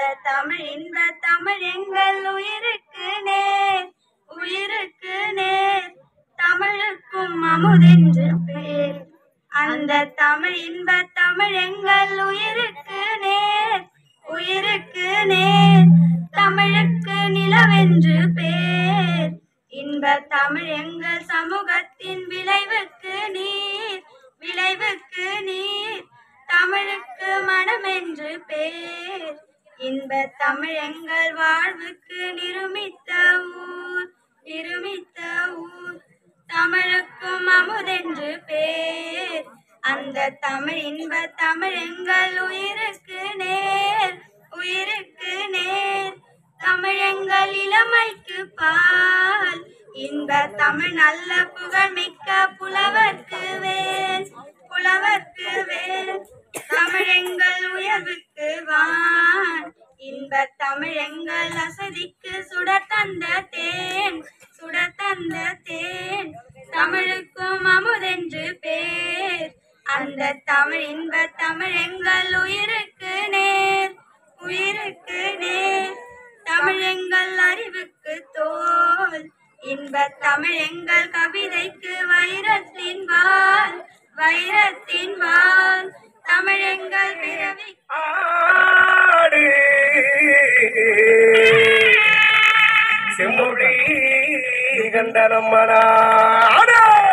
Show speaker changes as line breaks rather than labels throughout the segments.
தமிழ் இன்ப தமிழ் எங்கள் உயிருக்கு நேர், உயிருக்கு நேர். தமிழுக்கும் அமுதென்று பேர். அந்த தமிழ் இன்ப தமிழ் எங்கள் உயிருக்கு நேர், உயிருக்கு நேர். தமிழுக்கு நிலவென்று பேர். இன்ப தமிழ் எங்கள் சமூகத்தின் விளைவுக்கு நீர், விளைவுக்கு நீர். தமிழுக்கு மனம் என்று பேர். இன்ப தமிழ் எங்கள் வாழ்வுக்கு நிருமித்த ஊர், நிருமித்த ஊர். தமிழுக்கும் அமுதென்று பேர். அந்த தமிழ் இன்ப தமிழ் எங்கள் உயிருக்கு நேர், உயிருக்கு நேர். தமிழ் எங்கள் இளமைக்கு பால். இன்ப தமிழ் நல்ல புகழ்மிக்க புலவர்க்கு வேல், புலவர்க்கு வேல். தமிழ் எங்கள் உயர்வுக்கு வான். இன்ப தமிழ் எங்கள் அசதிக்கு சுடர் தந்த தேன், சுடர் தந்த தேன். தமிழுக்கும் அமுதென்று பேர். அந்த தமிழ் இன்ப தமிழ் எங்கள் உயிருக்கு நேர், உயிருக்கு நேர். தமிழ் எங்கள் அறிவுக்கு தோல். இன்ப தமிழ் எங்கள் கவிதைக்கு வைரத்தின் வாள், வைரத்தின் வாள். தமிழ் எங்கள் பிறவி
செம்மொழி கண்டனம்மனாடு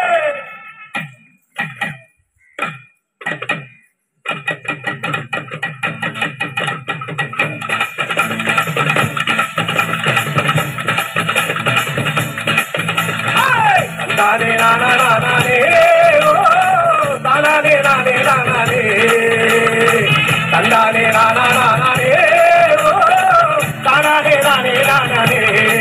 தானே நானே ஓ தானே நானே நானே தந்தானே நானே ஓ தானே நானே நானே.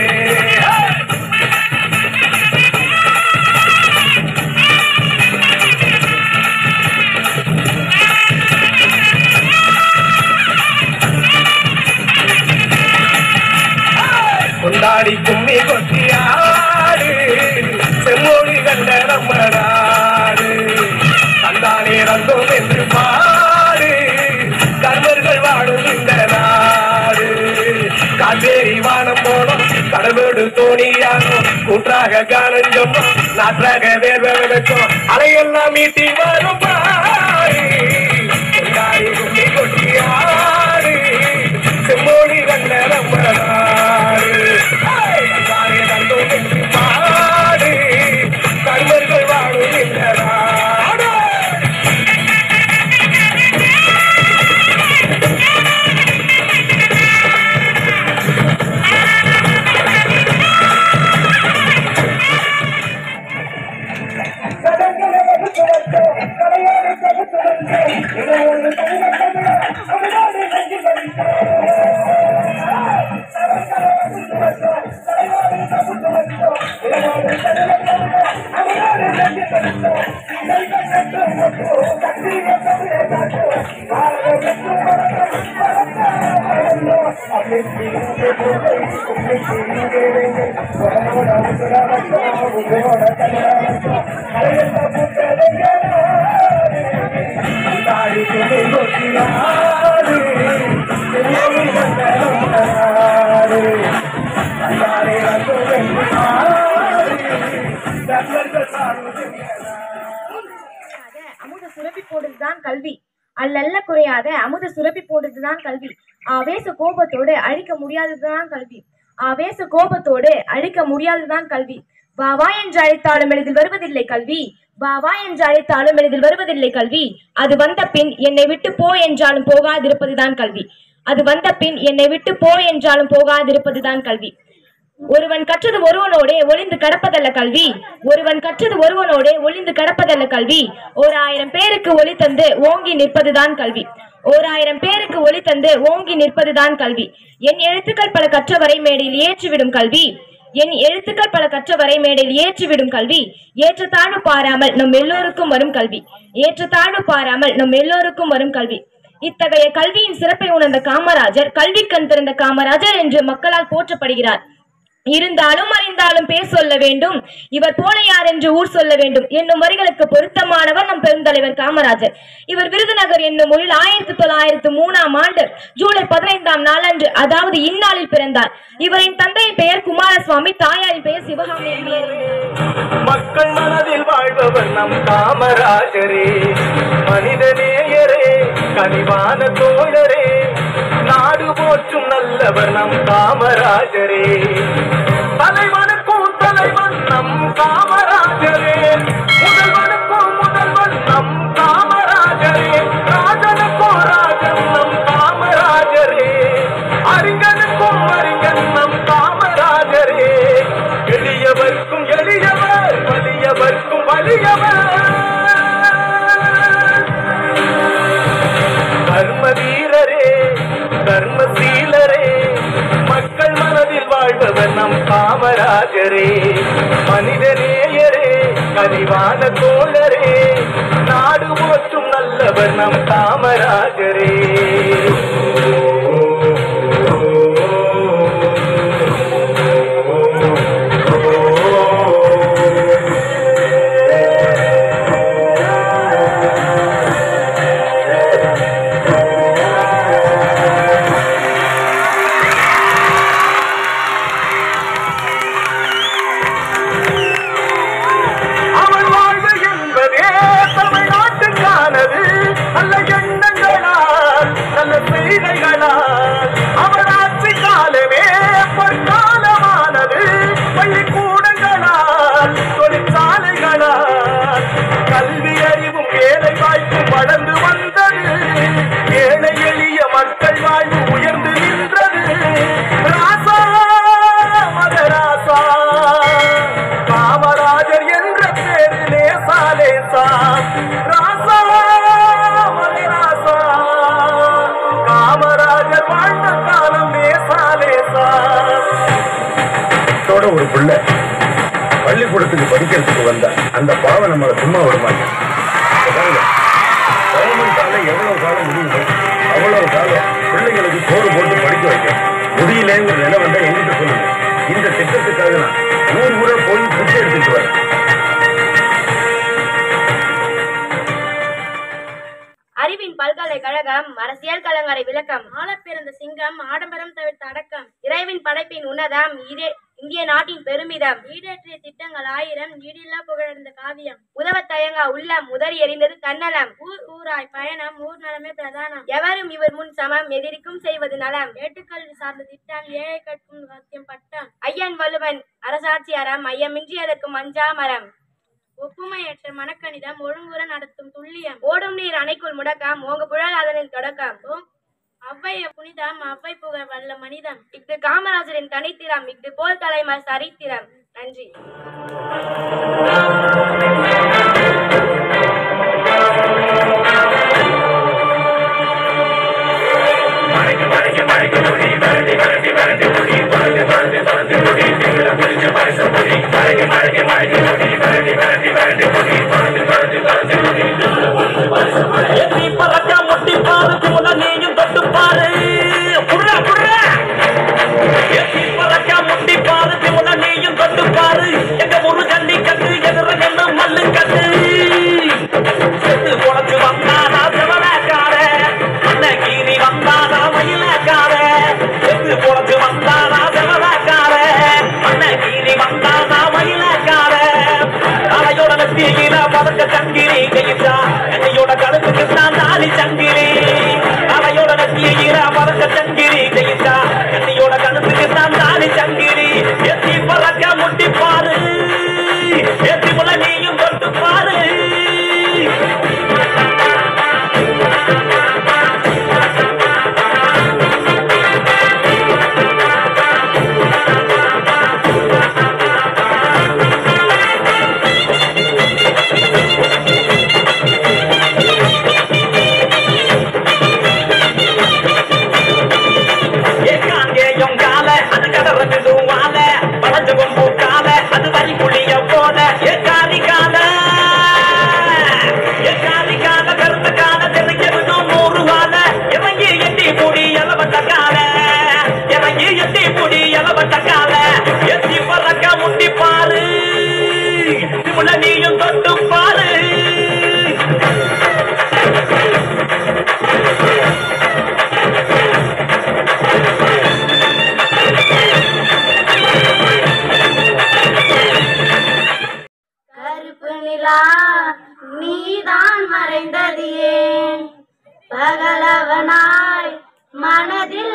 கொண்டாடி கும்மி கொட்டியாடு செம்மொழி கண்ட நம்ம நாடு. தந்தானே ரந்தோம் என்று பாடு கர்மர்கள் வாழும் இந்த நாடு. காத்தேரி வானம் போனோம் கடலோடு தோணியானோம் கூற்றாக காலம் சொன்னோம் நாற்றாக வேர்வை விதைச்சோம் அலையெல்லாம் மீட்டி வரும் பாடு. கொண்டாடி கும்மி கொட்டியாடு செம்மொழி கண்ட நம்ம நாடு. தந்தானே ரந்தோம் என்று பாடு கர்மர்கள் வாழும் இந்த நாடு.
அமுத சுரப்பி போடுறதுதான் கல்வி. அல்லல்ல குறையாத அமுத சுரப்பி போடுறதுதான் கல்வி. ஆவேச கோபத்தோடு அழிக்க முடியாததுதான் கல்வி. ஆவேச கோபத்தோடு அழிக்க முடியாததுதான் கல்வி. வா வா என்று அழைத்தாலும் எளிதில் வருவதில்லை கல்வி. வா வா என்று அழைத்தாலும் எளிதில் வருவதில்லை கல்வி. அது வந்த பின் என்னை விட்டு போ என்றாலும் போகாதிருப்பதுதான் கல்வி. அது வந்த பின் என்னை விட்டு போ என்றாலும் போகாதிருப்பதுதான் கல்வி. ஒருவன் கற்றது ஒருவனோடே ஒளிந்து கடப்பதல்ல கல்வி. ஒருவன் கற்றது ஒருவனோடே ஒளிந்து கடப்பதல்ல கல்வி. 1000 பேருக்கு ஒளி தந்து ஓங்கி நிற்பதுதான் கல்வி. 1000 பேருக்கு ஒளி தந்து ஓங்கி நிற்பதுதான் கல்வி. என் எழுத்துக்கள் பல கற்றவரை மேடையில் ஏற்றிவிடும் கல்வி. என் எழுத்துக்கள் பல கற்றவரை மேடையில் ஏற்றிவிடும் கல்வி. ஏற்றத்தாழ்வு பாராமல் நம் எல்லோருக்கும் வரும் கல்வி. ஏற்றத்தாழ்வு பாராமல் நம் எல்லோருக்கும் வரும் கல்வி. இத்தகைய கல்வியின் சிறப்பை உணர்ந்த காமராஜர் கல்வி கண் திறந்த காமராஜர் என்று மக்களால் போற்றப்படுகிறார். இருந்தாலும் அறிந்தாலும் பேர் சொல்ல வேண்டும், இவர் போல யார் என்று ஊர் சொல்ல வேண்டும் என்னும் வரிகளுக்கு பொருத்தமானவர் நம் பெருந்தலைவர் காமராஜர். இவர் விருதுநகர் என்னும் ஊரில் 1903ஆம் ஆண்டு ஜூலை 15ஆம் நாளன்று, அதாவது இந்நாளில் பிறந்தார். இவரின் தந்தையின் பெயர் குமாரசுவாமி, தாயாரின் பெயர் சிவகாமி.
மக்கள் மனதில் வாழ்பவர் நம் காமராஜரே, மனிதநேயரே, கனிவான தோழரே, நாடு போற்றும் நல்லவர் நம் காமராஜரே. தலைவனுக்கும் தலைவன் நம் காமராஜரே, முதல்வனுக்கும் முதல்வன் நம் காமராஜரே, ராஜனுக்கும் ராஜன் நம் காமராஜரே, அறிஞனுக்கும் அறிஞன் நம் காமராஜரே, எளியவர்க்கும் எளியவர், வலியவர்க்கும் வலியவர், தர்ம வீரரே, தர்மசீலரே, மக்கள் மனதில் வாழ்பவர் நம் காமராஜரே, மனிதநேயரே, கனிவான தோழரே, நாடு போற்றும் நல்லவர் நம் காமராஜரே. ஒரு பிள்ளை பள்ளிக்கூடத்துக்கு படிக்கிறதுக்கு வந்தா அந்த பாவம் நம்மளை சும்மா விட மாட்டேன். கவர்மெண்டால எவ்வளவு காலம் முடியுமோ அவ்வளவு காலம் பிள்ளைங்களுக்கு சோறு போட்டு படிக்க வைக்க முடியலங்கிற நிலை வந்தா எங்கிட்ட சொல்லுங்க. இந்த திட்டத்துக்காக நான் ஊர் ஊரை போய் புட்டு எடுத்துட்டு வரேன்.
அறிவின் பல்கலைக்கழகம், அரசியல் கலங்கரை விளக்கம், ஆளப்பிறந்த சிங்கம், ஆடம்பரம் தவிர்த்த அடக்கம், இறைவின் படைப்பின் உன்னதம், இந்திய நாட்டின் பெருமிதம், ஈடேற்றிய திட்டங்கள் 1000, ஈடில்லா புகழர்ந்த காவியம், உதவ தயங்கா உள்ளம், உதறி எறிந்தது தன்னலம், ஊர் ஊராய் பயணம், ஊர் நலமே பிரதானம், எவரும் இவர் முன் சமம், எதிரிக்கும் செய்வது நலம், ஏட்டுக்கல்வி சார்ந்த திட்டம், ஏழை கற்கும் சத்தியம் பட்டம், ஐயன் வள்ளுவன் அரசாட்சி அறம், ஐயமின்றி அதற்கும் அஞ்சாமரம், ஒப்புமையற்ற மனக்கணிதம், ஒழுங்குற நடத்தும் துல்லியம், ஓடும் நீர் அணைக்குள் முடக்கம், ஓங்கு புழல் அதனின் தொடக்கம், அவ்வைய புனிதம், அவ்வை புகழ் வல்ல மனிதம், இஃது காமராஜரின் தனித்திறம், இஃது போல் தலைமர் சரித்திரம். நன்றி.
Tira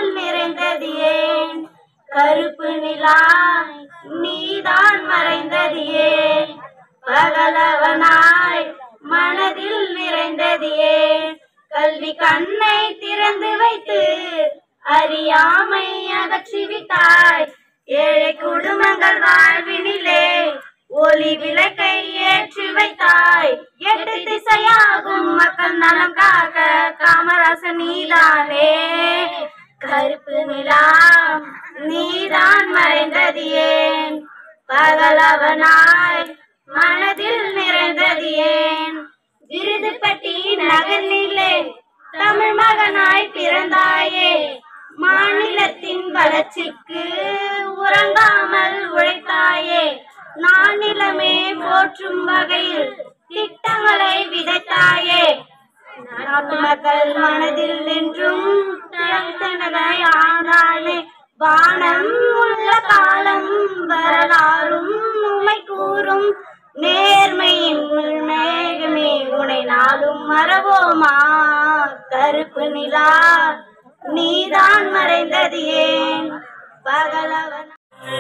நிறைந்தது ஏன் கருப்பு நிலா நீதான் மறைந்தது ஏன் பகலவனாய் மனதில் நிறைந்தது ஏன் கல்வி கண்ணை திறந்து வைத்து அறியாமை அகற்றிவிட்டாய் ஏழை குடும்பங்கள் வாழ்வினிலே ஒளி விளக்கை ஏற்றி வைத்தாய் 8 திசையாகும் மக்கள் நலம் காக்க காமராசன் நீதானே கருப்பு நிலா நீதான் மறைந்தது ஏன் பகலவனாய் மனதில் நிறைந்தது ஏன் விருதுப்பட்டி நகரிலே தமிழ் மகனாய் பிறந்தாயே மாநிலத்தின் வளர்ச்சிக்கு உறங்காமல் உழைத்தாயே நானிலமே போற்றும் வகையில் திட்டங்களை விதைத்தாயே நாட்டு மக்கள் மனதில் நின்றும் தனதாய் ஆனாலே வானம் உள்ள காலம் வரலாறும் உமை கூறும் நேர்மையின் மேகமே உனை நாளும் மறவோமா கருப்பு நிலா நீதான் மறைந்தது ஏன் பகலவன்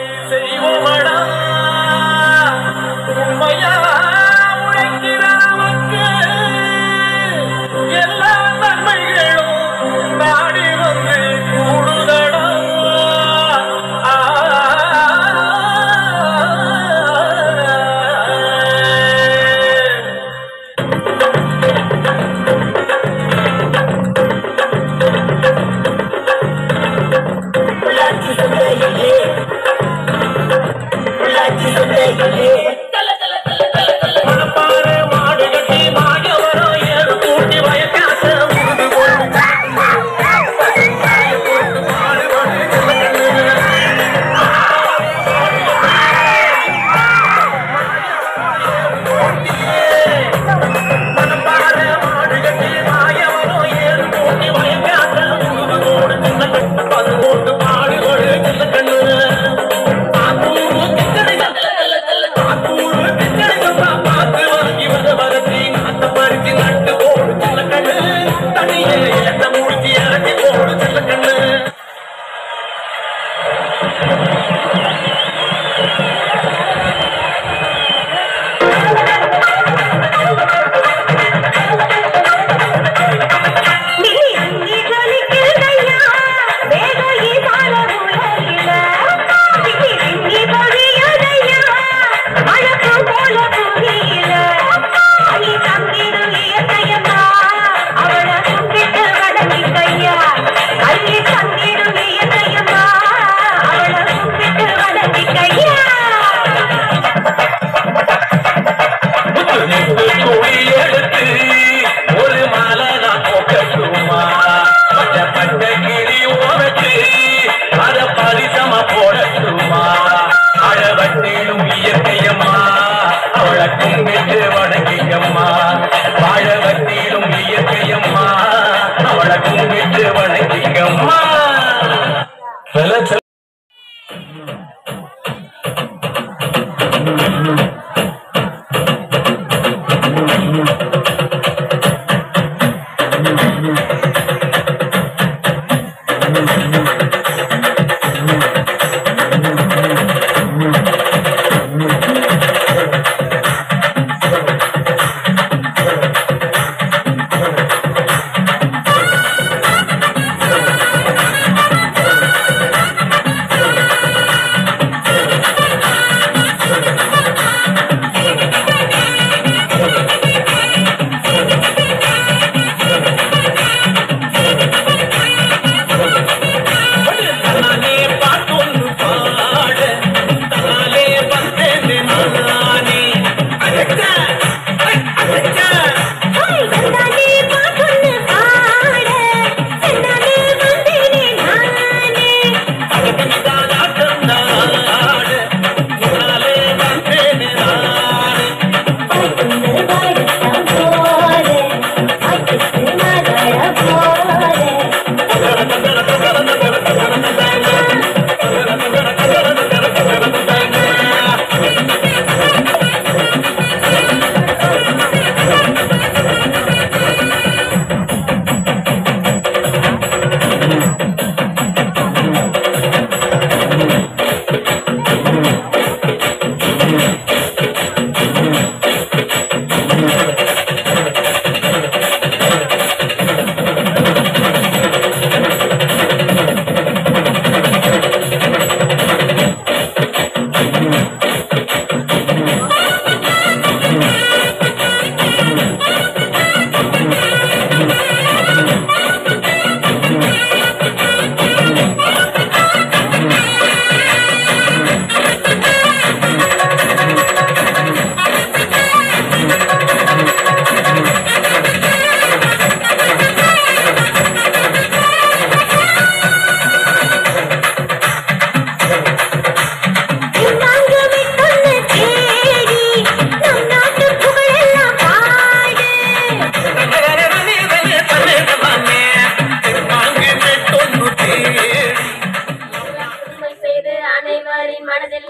எல்லா நன்மைகளும் நாடி வந்து கூடுதடா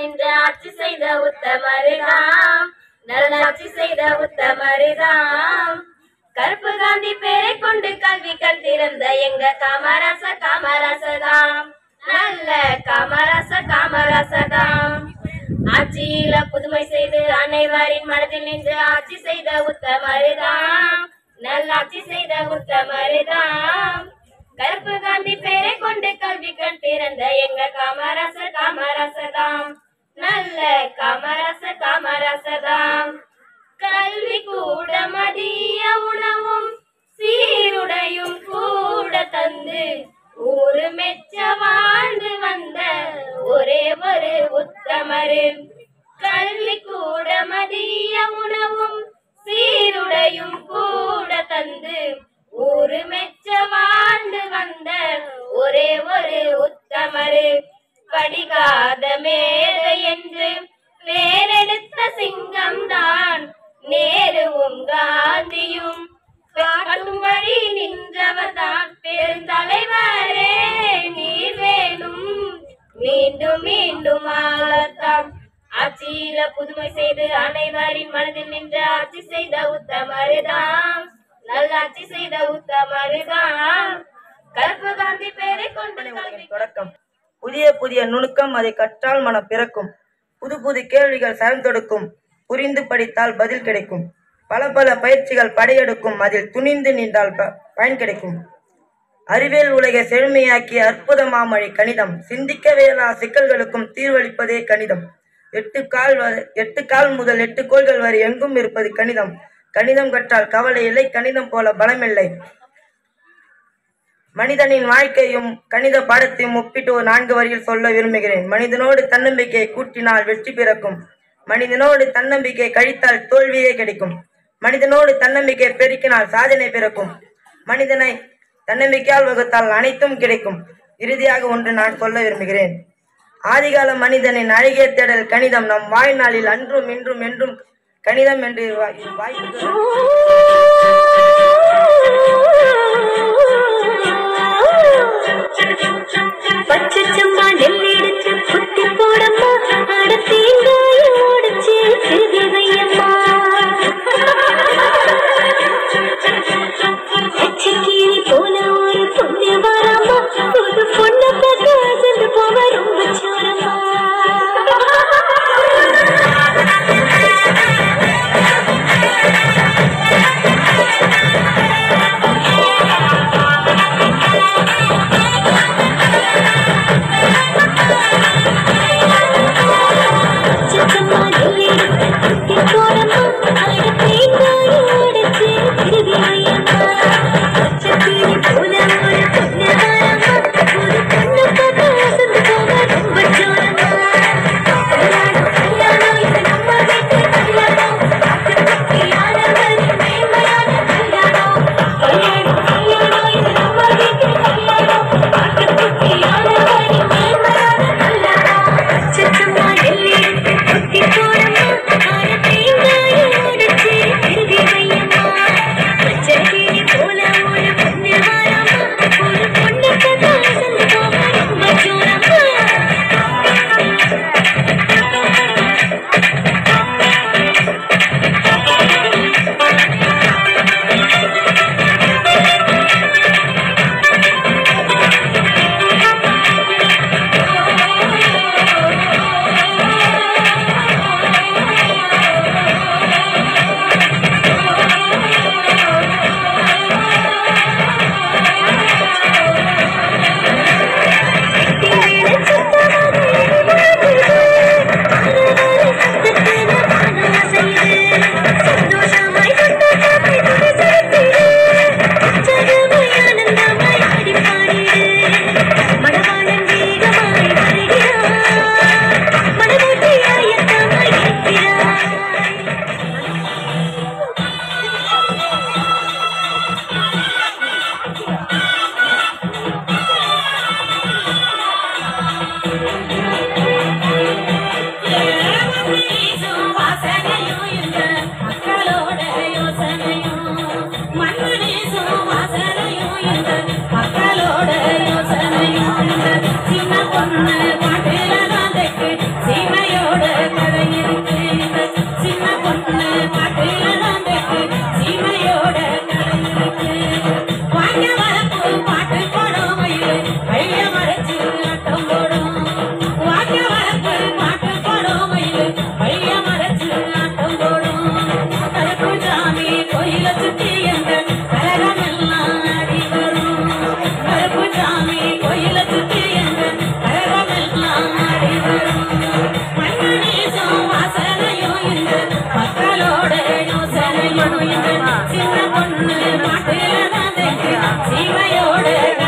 நின்று ஆட்சி செய்த உத்தமருதாம், நல்லாட்சி செய்த உத்தமருதாம். கருப்பு காந்தி பேரை கொண்டு கல்வி கண் திறந்த எங்க காமராசதாம், நல்ல காமராசதாம். ஆட்சியில புதுமை செய்து அனைவரின் மனதில் நின்று ஆட்சி செய்த உத்தமருதாம், நல்லாட்சி செய்த உத்தமருதாம். கருப்பு காந்தி பேரை கொண்டு கல்வி கண் திறந்த எங்க காமராசதாம், நல்ல காமராசதாம். கல்வி கூட மதிய உணவும் சீருடையும் கூட தந்து ஊரு மெச்ச வாழ்ந்து வந்த ஒரே ஒரு உத்தமரு. கல்வி கூட மதிய உணவும் சீருடையும் கூட தந்து ஊரு மெச்ச வாழ்ந்து வந்த ஒரே ஒரு உத்தமரு. படிக்காத மேதை என்று பேரெடுத்த சிங்கம் தான் நேருவும் காந்தியும். காட்டும் வழி நின்றவர்தான் பெருந்தலைவரே, நீர் வேணும் மீண்டும் மீண்டும் ஆளத்தான். ஆட்சியில புதுமை செய்து அனைவரின் மனதில் நின்று ஆட்சி செய்த உத்தமருதாம், நல்லாட்சி செய்த உத்தமருதாம். கருப்பு காந்தி பேரை கொண்டு
தொடக்கம். புதிய புதிய நுணுக்கம், அதை கற்றால் மனம் பிறக்கும். புது புது கேள்விகள் சரம் தொடுக்கும், புரிந்து படித்தால் பதில் கிடைக்கும். பல பல பயிற்சிகள் படையெடுக்கும், அதில் துணிந்து நின்றால் பயன் கிடைக்கும். அறிவியல் உலகை செழுமையாக்கிய அற்புத மாமொழி கணிதம், சிந்திக்க வேளா சிக்கல்களுக்கும் தீர்வளிப்பதே கணிதம். 8 கால் முதல் 8 கோள்கள் வரை எங்கும் இருப்பது கணிதம். கணிதம் கற்றால் கவலை இல்லை, கணிதம் போல பலமில்லை. மனிதனின் வாழ்க்கையும் கணித பாடத்தையும் ஒப்பிட்டு ஒரு 4 வரியில் சொல்ல விரும்புகிறேன். மனிதனோடு தன்னம்பிக்கையை கூட்டினால் வெற்றி பிறக்கும், மனிதனோடு தன்னம்பிக்கை கழித்தால் தோல்வியே கிடைக்கும். மனிதனோடு தன்னம்பிக்கை பெருக்கினால் சாதனை பிறக்கும், மனிதனை தன்னம்பிக்கையால் வகுத்தால் அனைத்தும் கிடைக்கும். இறுதியாக ஒன்று நான் சொல்ல விரும்புகிறேன். ஆதிகால மனிதனின் அழகிய தேடல் கணிதம், நம் வாழ்நாளில் அன்றும் இன்றும் என்றும் கணிதம் என்று வாய்ப்பு.
பச்சச்சம்மா நெல்லெடுத்து குத்தி போடம்மா, அட தேங்காய உடைச்சு திருவி வையம்மா. பச்சைக்கிளி போல ஒரு பொண்ணு வரம்மா, புது பொண்ணு பார்த்து போக ரொம்ப சோரம்மா.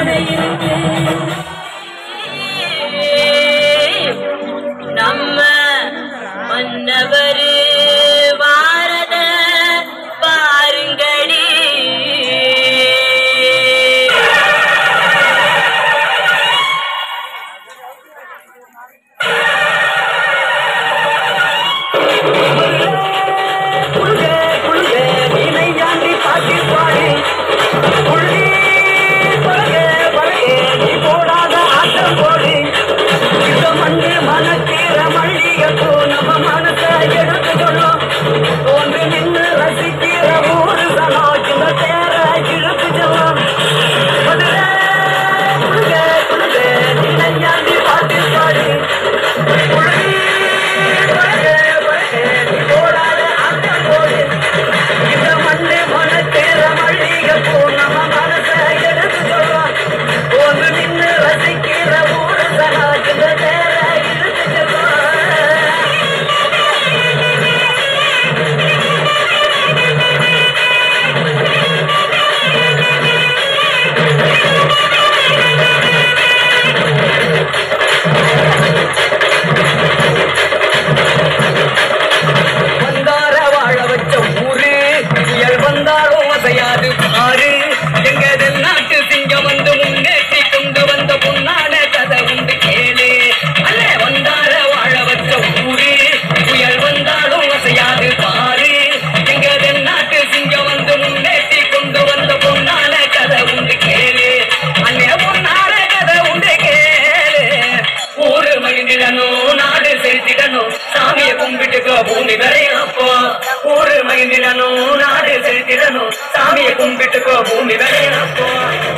என்ன இருக்கு நம்ம மன்னவரு வாரத பாருங்கடி சாமியை கும்பிட்டுக்கோ பூமி வரையப்போ ஊரு மகிழ்ந்திடணும் நாடு செலுத்திடணும் சாமியை கும்பிட்டுக்கோ பூமி வரையப்போ